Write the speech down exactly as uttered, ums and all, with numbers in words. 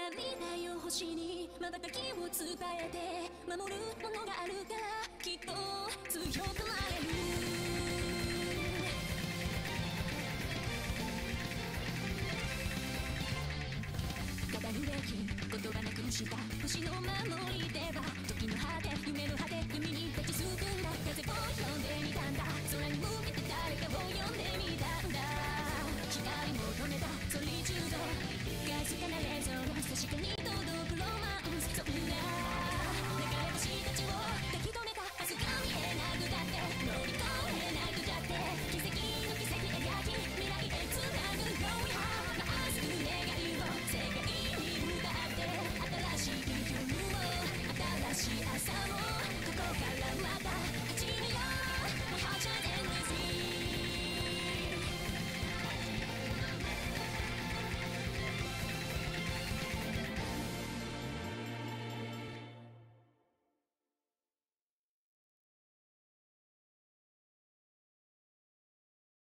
りたいよ星に瞬きを伝えて守るものがあるからきっと強くなれる語るべき言葉なくした星の守り手は時の果て夢の果て弓に立ちすくんだ風を呼んでみたんだ空に向け